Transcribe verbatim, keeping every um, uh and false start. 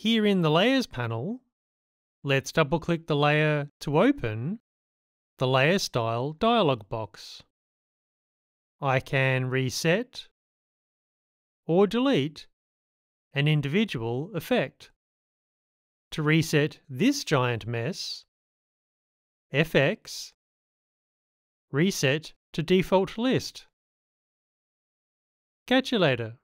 Here in the Layers panel, let's double-click the layer to open the Layer Style dialog box. I can reset or delete an individual effect. To reset this giant mess, F X, reset to default list. Catch you later.